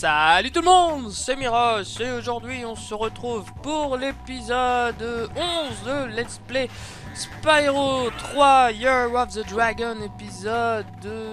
Salut tout le monde, c'est Miros et aujourd'hui on se retrouve pour l'épisode 11 de Let's Play Spyro 3 Year of the Dragon, épisode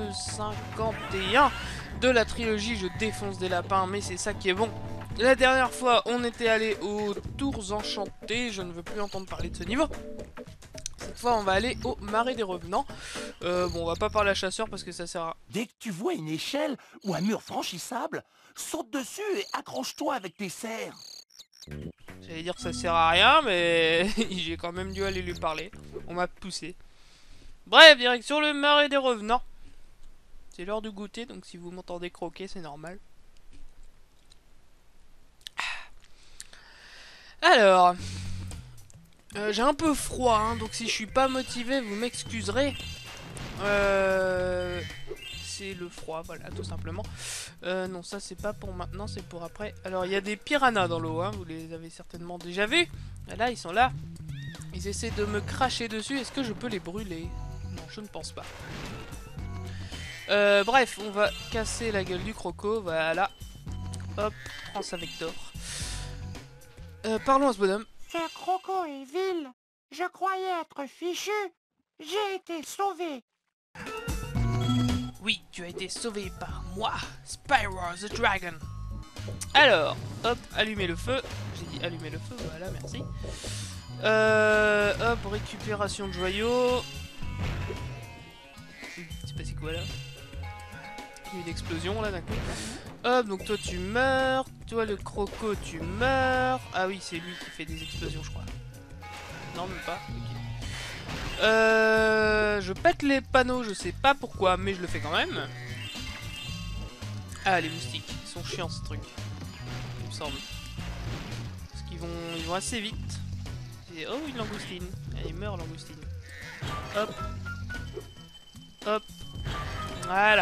51 de la trilogie Je défonce des lapins, mais c'est ça qui est bon. La dernière fois on était allé aux Tours Enchantées, je ne veux plus entendre parler de ce niveau. Cette fois on va aller au Marais des Revenants. Bon, on va pas parler à chasseur parce que ça sert à... Dès que tu vois une échelle ou un mur franchissable, saute dessus et accroche-toi avec tes serres. J'allais dire que ça sert à rien, mais j'ai quand même dû aller lui parler. On m'a poussé. Bref, direction le Marais des Revenants. C'est l'heure du goûter, donc si vous m'entendez croquer, c'est normal. Alors... j'ai un peu froid, hein, donc si je suis pas motivé, vous m'excuserez. C'est le froid, voilà, tout simplement. Non, ça c'est pas pour maintenant, c'est pour après. Alors, il y a des piranhas dans l'eau, hein, vous les avez certainement déjà vus. Là, ils sont là. Ils essaient de me cracher dessus. Est-ce que je peux les brûler? Non, je ne pense pas. Bref, on va casser la gueule du croco, voilà. Hop, prends ça avec d'or. Parlons à ce bonhomme. Ce croco est vil. Je croyais être fichu. J'ai été sauvé. Oui, tu as été sauvé par moi, Spyro the Dragon. Alors, hop, allumer le feu. J'ai dit allumer le feu, voilà, merci. Hop, récupération de joyaux. C'est passé quoi là? Il y a eu une explosion là d'un coup. Hop, donc toi tu meurs. Toi le croco tu meurs. Ah oui, c'est lui qui fait des explosions, je crois. Non, même pas. Ok. Je pète les panneaux, je sais pas pourquoi, mais je le fais quand même. Ah, les moustiques, ils sont chiants ces trucs. Il me semble. Parce qu'ils vont assez vite. Et, oh, une langoustine. Elle meurt, langoustine. Hop. Hop. Voilà.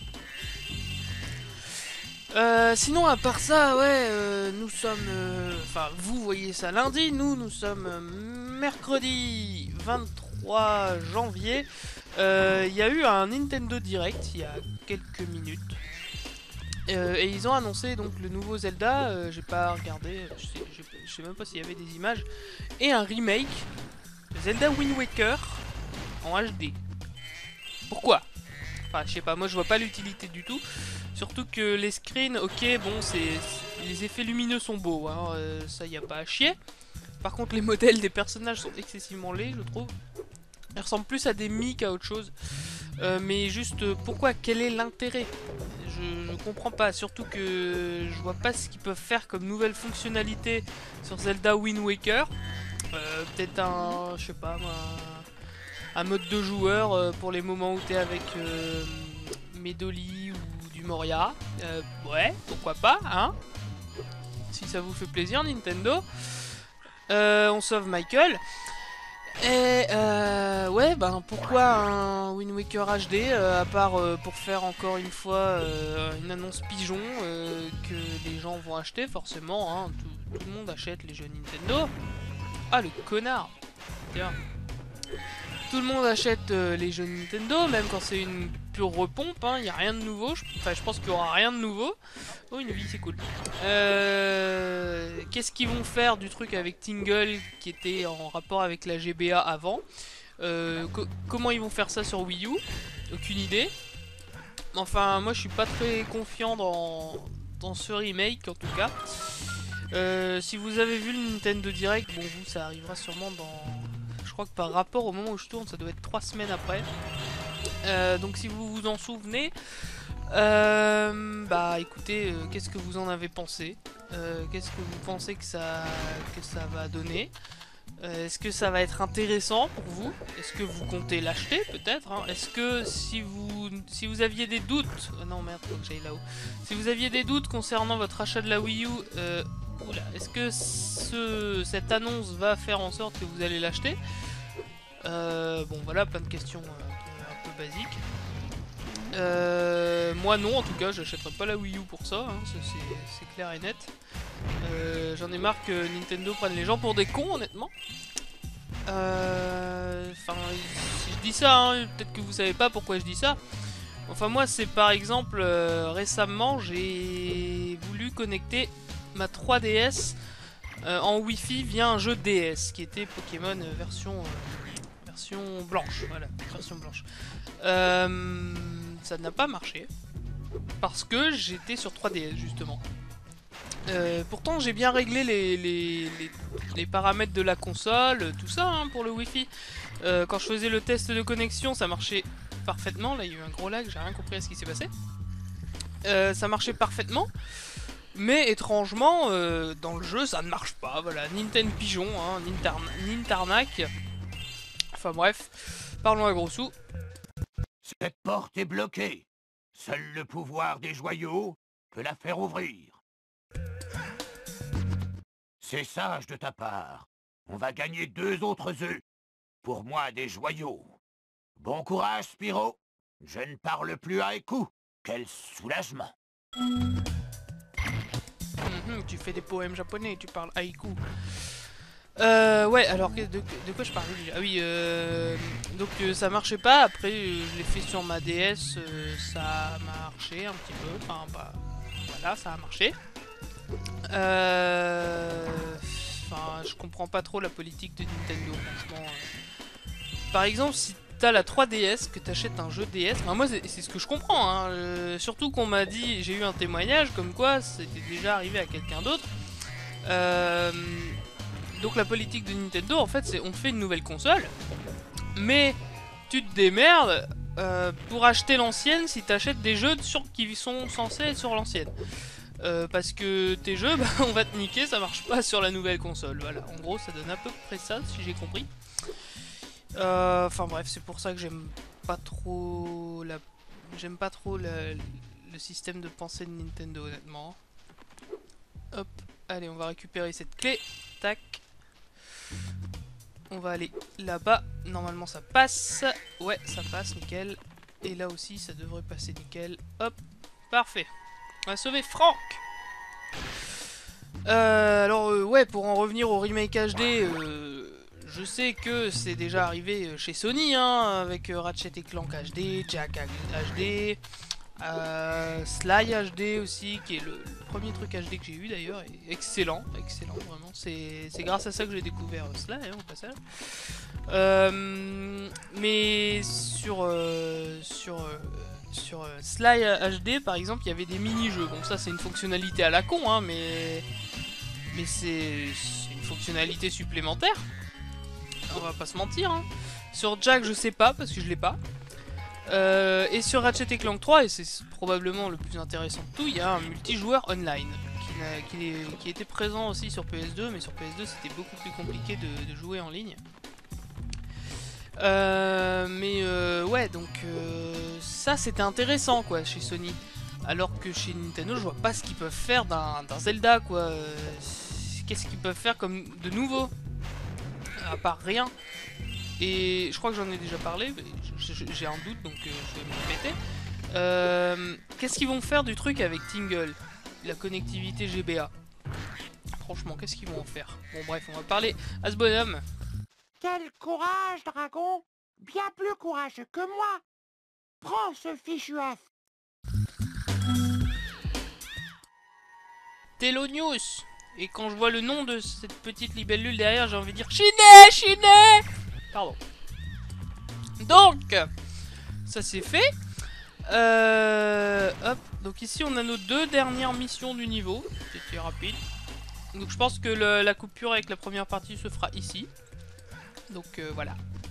Sinon, à part ça, ouais, nous sommes... Enfin, vous voyez ça lundi, nous sommes mercredi 23 janvier. Il y a eu un Nintendo Direct il y a quelques minutes. Et ils ont annoncé donc le nouveau Zelda, j'ai pas regardé, je sais même pas s'il y avait des images. Et un remake, Zelda Wind Waker, en HD. Pourquoi? Enfin, je sais pas, moi je vois pas l'utilité du tout. Surtout que les screens, ok, bon, les effets lumineux sont beaux, hein, ça y a pas à chier. Par contre, les modèles des personnages sont excessivement laids, je trouve. Ils ressemblent plus à des Mi qu'à autre chose. Mais juste, pourquoi? Quel est l'intérêt? Je comprends pas, surtout que je vois pas ce qu'ils peuvent faire comme nouvelle fonctionnalité sur Zelda Wind Waker. Peut-être un, je sais pas moi, un mode de joueur pour les moments où t'es avec Medoli ou du Moria. Ouais, pourquoi pas, hein? Si ça vous fait plaisir, Nintendo. On sauve Michael. Et ouais, ben pourquoi un Wind Waker HD à part pour faire encore une fois une annonce pigeon que les gens vont acheter forcément, hein, tout le monde achète les jeux Nintendo. Ah, le connard. Tiens. Tout le monde achète les jeux Nintendo, même quand c'est une pure repompe, hein, y a rien de nouveau. Enfin, je pense qu'il y aura rien de nouveau. Oh, une vie, c'est cool. Qu'est-ce qu'ils vont faire du truc avec Tingle qui était en rapport avec la GBA avant? Comment ils vont faire ça sur Wii U? Aucune idée. Enfin, moi je suis pas très confiant dans ce remake en tout cas. Si vous avez vu le Nintendo Direct, bon, vous, ça arrivera sûrement dans... Je crois que par rapport au moment où je tourne, ça doit être 3 semaines après. Donc si vous vous en souvenez, bah écoutez, qu'est-ce que vous en avez pensé? Qu'est-ce que vous pensez que ça va donner? Est-ce que ça va être intéressant pour vous? Est-ce que vous comptez l'acheter peut-être, hein? Est-ce que si vous aviez des doutes... non merde, faut que j'aille là-haut. Si vous aviez des doutes concernant votre achat de la Wii U, oula, est-ce que cette annonce va faire en sorte que vous allez l'acheter? Bon voilà, plein de questions un peu basiques. Moi non, en tout cas, j'achèterai pas la Wii U pour ça, hein, c'est clair et net. J'en ai marre que Nintendo prenne les gens pour des cons, honnêtement. Enfin, si je dis ça, hein, peut-être que vous savez pas pourquoi je dis ça. Enfin moi c'est par exemple récemment j'ai connecter ma 3DS en Wi-Fi via un jeu DS qui était Pokémon version blanche. Voilà, version blanche. Ça n'a pas marché parce que j'étais sur 3DS justement. Pourtant j'ai bien réglé les paramètres de la console, tout ça hein, pour le Wi-Fi. Quand je faisais le test de connexion, ça marchait parfaitement. Là il y a eu un gros lag, j'ai rien compris à ce qui s'est passé. Ça marchait parfaitement. Mais étrangement, dans le jeu, ça ne marche pas. Voilà, Nintendo Pigeon, hein, Nintarnac. Enfin bref, parlons à gros sous. Cette porte est bloquée. Seul le pouvoir des joyaux peut la faire ouvrir. C'est sage de ta part. On va gagner 2 autres œufs. Pour moi, des joyaux. Bon courage, Spyro. Je ne parle plus à Eku. Quel soulagement. Tu fais des poèmes japonais, tu parles haïku. Ouais, alors de quoi je parlais déjà? Ah oui, donc ça marchait pas. Après, je l'ai fait sur ma DS, ça a marché un petit peu. Enfin, bah, voilà, ça a marché. Enfin, je comprends pas trop la politique de Nintendo, franchement. Par exemple, si t'as la 3DS, que t'achètes un jeu DS, enfin, moi c'est ce que je comprends, hein. Surtout qu'on m'a dit, j'ai eu un témoignage comme quoi c'était déjà arrivé à quelqu'un d'autre. Donc la politique de Nintendo, en fait, c'est on te fait une nouvelle console, mais tu te démerdes pour acheter l'ancienne si t'achètes des jeux qui sont censés être sur l'ancienne. Parce que tes jeux, bah, on va te niquer, ça marche pas sur la nouvelle console. Voilà, en gros, ça donne à peu près ça, si j'ai compris. Enfin bref, c'est pour ça que j'aime pas trop le système de pensée de Nintendo, honnêtement. Hop, allez, on va récupérer cette clé. Tac. On va aller là-bas. Normalement, ça passe. Ouais, ça passe, nickel. Et là aussi, ça devrait passer nickel. Hop, parfait. On va sauver Franck. Alors, ouais, pour en revenir au remake HD, je sais que c'est déjà arrivé chez Sony, hein, avec Ratchet et Clank HD, Jack HD, Sly HD aussi, qui est le premier truc HD que j'ai eu d'ailleurs, et excellent, excellent, vraiment. C'est grâce à ça que j'ai découvert Sly, hein, au passage. Mais sur Sly HD, par exemple, il y avait des mini-jeux. Bon, ça, c'est une fonctionnalité à la con, hein, mais c'est une fonctionnalité supplémentaire. On va pas se mentir, hein. Sur Jack, je sais pas, parce que je l'ai pas. Et sur Ratchet et Clank 3, et c'est probablement le plus intéressant de tout, il y a un multijoueur online qui était présent aussi sur PS2, mais sur PS2 c'était beaucoup plus compliqué de jouer en ligne. Ouais, donc ça c'était intéressant quoi chez Sony, alors que chez Nintendo je vois pas ce qu'ils peuvent faire d'un Zelda quoi. Qu'est-ce qu'ils peuvent faire comme de nouveau, à part rien. Et je crois que j'en ai déjà parlé, mais j'ai un doute donc je vais me répéter. Qu'est-ce qu'ils vont faire du truc avec Tingle, la connectivité GBA? Franchement, qu'est-ce qu'ils vont en faire? Bon bref, on va parler à ce bonhomme. Quel courage, dragon! Bien plus courageux que moi! Prends ce fichu œuf! Telonius. Et quand je vois le nom de cette petite libellule derrière, j'ai envie de dire Chiné, Chiné. Pardon. Donc, ça c'est fait. Hop. Donc ici on a nos 2 dernières missions du niveau. C'était rapide. Donc je pense que la coupure avec la première partie se fera ici. Donc voilà.